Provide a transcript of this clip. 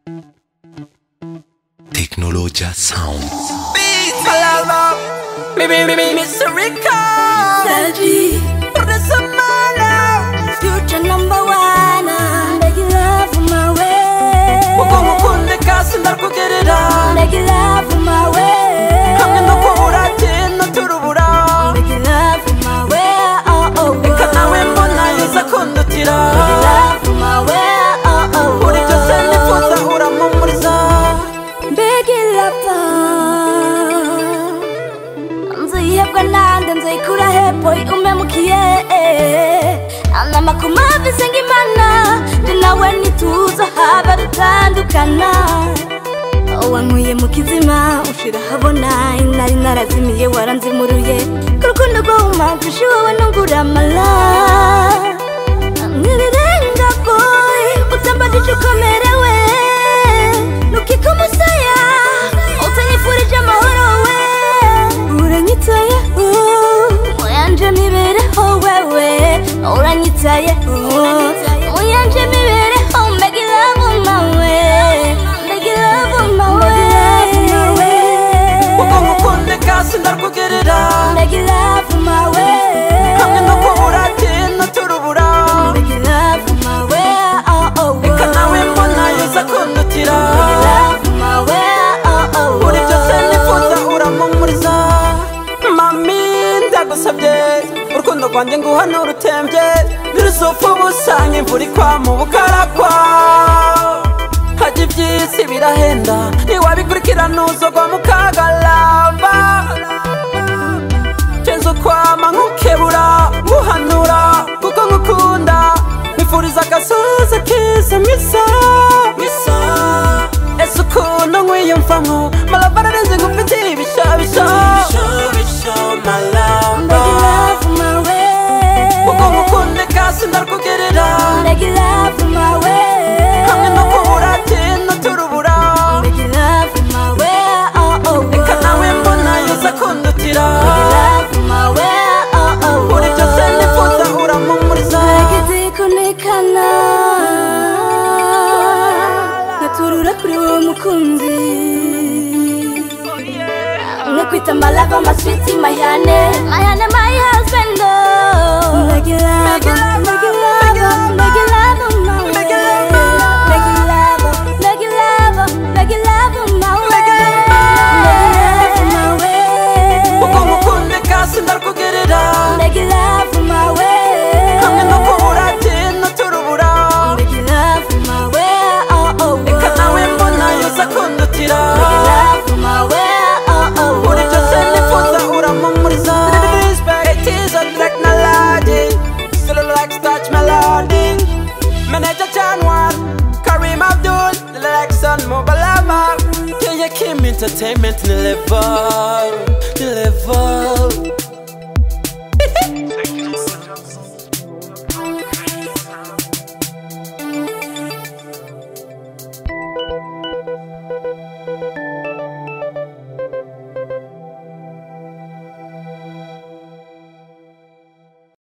Technologia Sound. Mr. Rico Selji Producer Mala Future number one Make you love my way Wakunde kasi ndakugerera Make you love my way Hamwe no kubura no turubura Make you love my way oh oh Eka nawe mbona yuza kundutira Make you love my way oh oh Uri byose nifuza uramumuriza Make you love Yebwa nande nzayikura hepfo umemukiye Anama kumavise ngimana Ndi nawe nituza haba dutandukana Wankuye mu kizima ushira habona Inari narazimiye waranzimuruye Kurukundo rw'umamfishe wowe nungura amala Nirirenga boy utambadije ukomerewe Nukika umusaya utanyifurije amahoro we Uranyitaye muyanje mibereho wewe Uranyitaye muyanje mibereho Make you love my way Make you love my way Wakunde kasi ndakugerera Make you love my way Hamwe no kubura no turubura Make you love my way oh oh Eka nawe mbona yuza kundutira Make you love my way oh oh Uri byose nifuza uramumuriza Ndagusabye urukundo rwanjye nguhana urutembye Birusopfa ubusange imvura ikwa mu bukarakwa Hajya iby'isi birahenda Niwabikurikirana uzogwa mu kagalamba Cenzo kwama nkukebura nguhanura kuko ngukunda Nifuriza agasoza keza mwisa Ese ukuntu nkwiyumvamo Malava ararenze ngufitiye ibishabisha my love Make you love my way Wakunde kasi ndakugerera Make you love my way Hamwe no kubura no turubura Make you love my way oh oh Eka nawe mbona yuza kundutira Make you love my way oh oh Uri byose nifuza uramumuriza Nageze kunekana Naturura kuri wowe mukunzi Nakwita my lover, my sweetie, my honey my husband, oh Make you love, make you love, make you love my way Make you love, make you love, make you love my way Wakunde kasi ndakugerera Make you love my way Hamwe no kubura no turubura Make you love my way oh oh Eka nawe mbona yuza kundutira Make you love my way Uri byose nifuza uramumuriza It is a track melody Still like touch melody Manager Januar Karim Abdul Lexon Mobalama Kenya Kim Entertainment Level